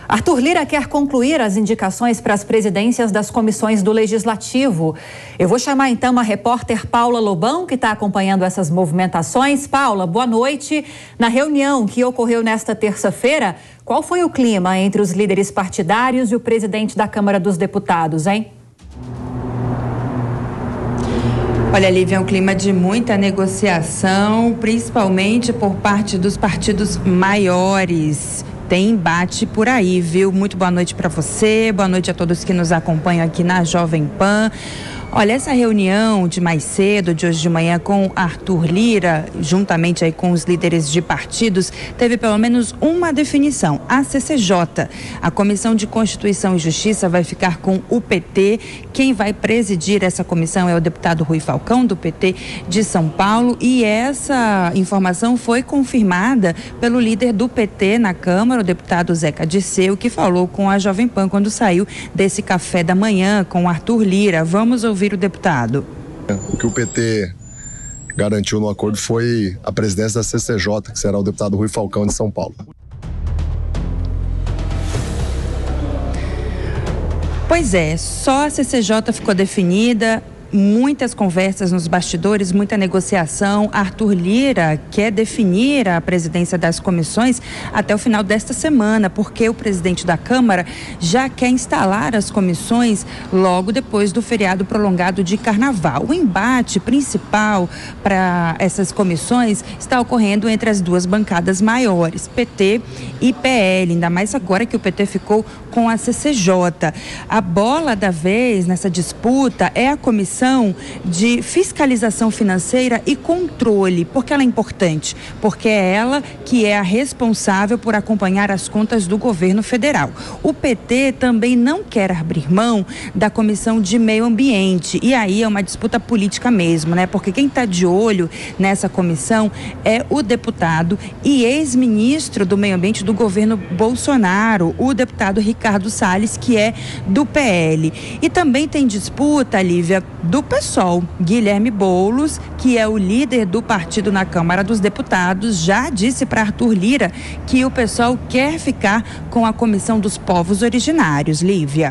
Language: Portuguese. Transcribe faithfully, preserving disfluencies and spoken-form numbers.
Arthur Lira quer concluir as indicações para as presidências das comissões do Legislativo. Eu vou chamar então a repórter Paula Lobão, que está acompanhando essas movimentações. Paula, boa noite. Na reunião que ocorreu nesta terça-feira, qual foi o clima entre os líderes partidários e o presidente da Câmara dos Deputados, hein? Olha, Lívia, é um clima de muita negociação, principalmente por parte dos partidos maiores. Tem embate por aí, viu? Muito boa noite para você, boa noite a todos que nos acompanham aqui na Jovem Pan. Olha, essa reunião de mais cedo, de hoje de manhã, com Arthur Lira, juntamente aí com os líderes de partidos, teve pelo menos uma definição, a C C J. A Comissão de Constituição e Justiça vai ficar com o P T. Quem vai presidir essa comissão é o deputado Rui Falcão, do P T de São Paulo, e essa informação foi confirmada pelo líder do P T na Câmara, o deputado Zeca Dirceu, que falou com a Jovem Pan quando saiu desse café da manhã com Arthur Lira. Vamos ouvir o deputado. O que o P T garantiu no acordo foi a presidência da C C J, que será o deputado Rui Falcão de São Paulo. Pois é, só a C C J ficou definida. Muitas conversas nos bastidores, muita negociação. Arthur Lira quer definir a presidência das comissões até o final desta semana, porque o presidente da Câmara já quer instalar as comissões logo depois do feriado prolongado de Carnaval. O embate principal para essas comissões está ocorrendo entre as duas bancadas maiores, P T e P L, ainda mais agora que o P T ficou com a C C J. A bola da vez nessa disputa é a comissão de fiscalização financeira e controle. Por que ela é importante? Porque é ela que é a responsável por acompanhar as contas do governo federal. O P T também não quer abrir mão da Comissão de Meio Ambiente, e aí é uma disputa política mesmo, né? Porque quem está de olho nessa comissão é o deputado e ex-ministro do Meio Ambiente do governo Bolsonaro, o deputado Ricardo Salles, que é do P L. E também tem disputa, Lívia, do PSOL. Guilherme Boulos, que é o líder do partido na Câmara dos Deputados, já disse para Arthur Lira que o PSOL quer ficar com a Comissão dos Povos Originários, Lívia.